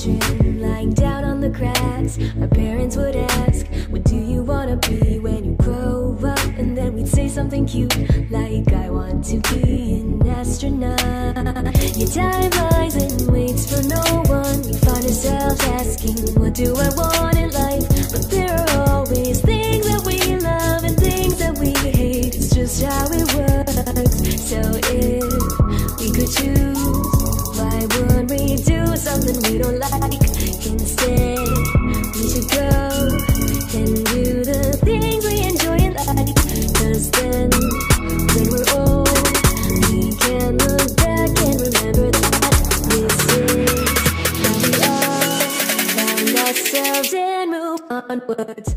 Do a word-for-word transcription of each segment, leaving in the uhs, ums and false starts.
children lying down on the grass. Our parents would ask, what do you wanna be when you grow up? And then we'd say something cute like, I want to be an astronaut. Your time lies and waits for no one. We find ourselves asking, what do I want in life? But there are always things that we love and things that we hate. It's just how it works. So if we could choose, why would we do something we don't like? Instead, we should go and do the things we enjoy in life. Cause then, when we're old, we can look back and remember that this is how we all find ourselves and move onwards.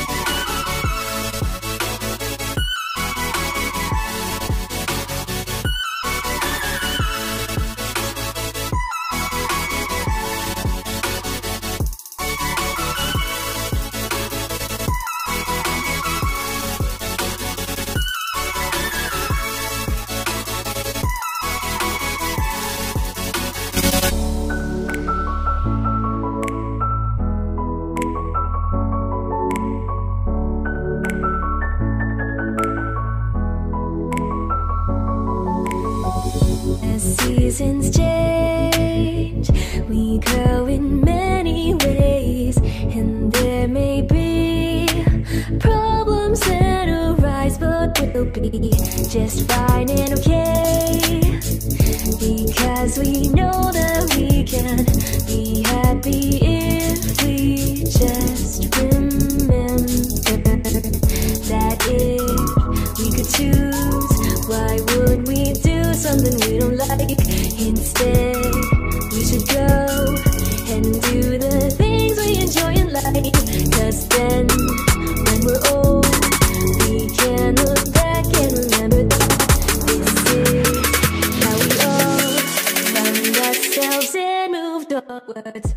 Seasons change, we grow in many ways, and there may be problems that arise, but we'll be just fine and okay, because we know that we can be happy if we just remember that if we could choose, why would we do something we don't like? Instead, we should go and do the things we enjoy in life. Cause then, when we're old, we can look back and remember that this is how we all found ourselves and moved onwards.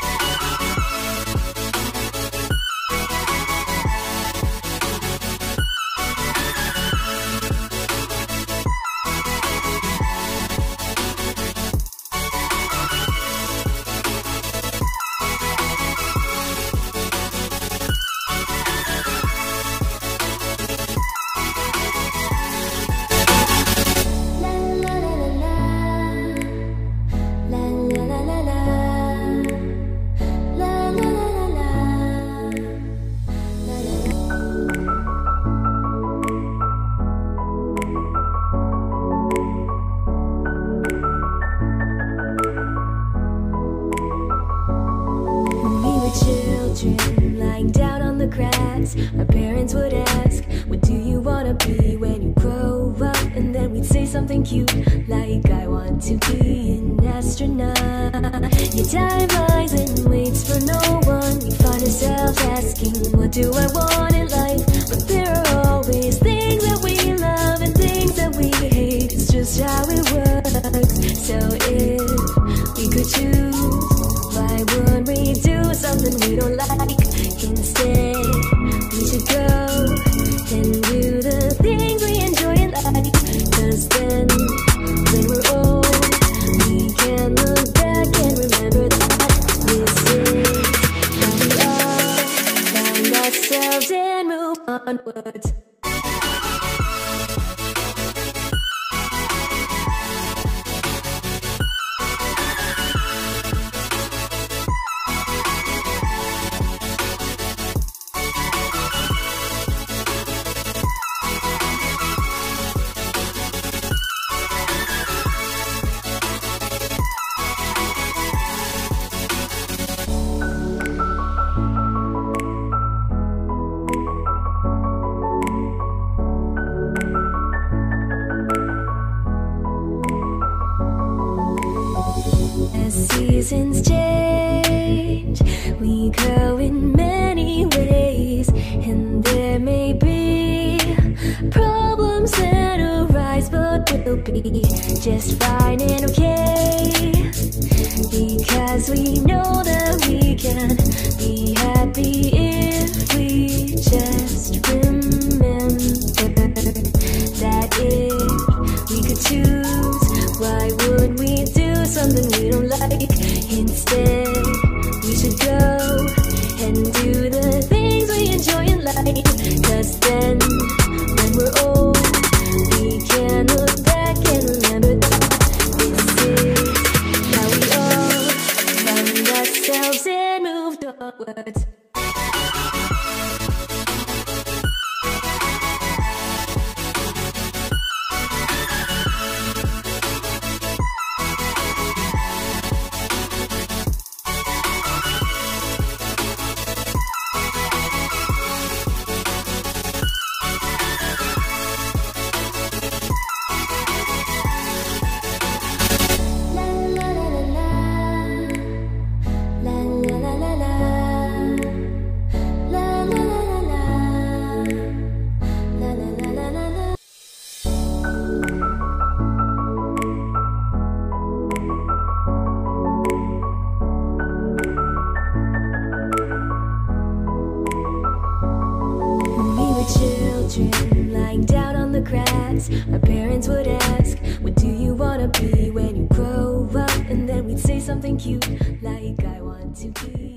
Children lying down on the grass. Our parents would ask, what do you wanna be when you grow up? And then we'd say something cute like, I want to be an astronaut. Your time lies and waits for no one. We find ourselves asking, what do I want in life? But there are always things that we love and things that we hate. It's just how it works. So if we could choose, why would we do something we don't like? Instead, we should go and do the things we enjoy in life. Cause then, when we're old, we can look back and remember that this is how we all find ourselves and move onwards. Seasons change, we grow in many ways, and there may be problems that arise, but we'll be just fine and okay, because we know that we can be happy if we just remember that if we could choose, why would we do something we don't like? Instead, the cracks. Our parents would ask, what do you wanna be when you grow up? And then we'd say something cute like, I want to be